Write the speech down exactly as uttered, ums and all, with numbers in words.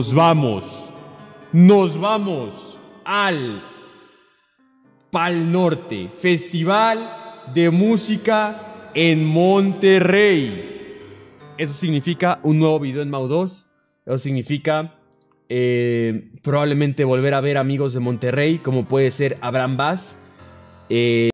nos vamos. Nos vamos al Pal Norte, Festival de Música en Monterrey. Eso significa un nuevo video en Mau dos. Eso significa eh, probablemente volver a ver amigos de Monterrey, como puede ser Abraham Bass. Eh,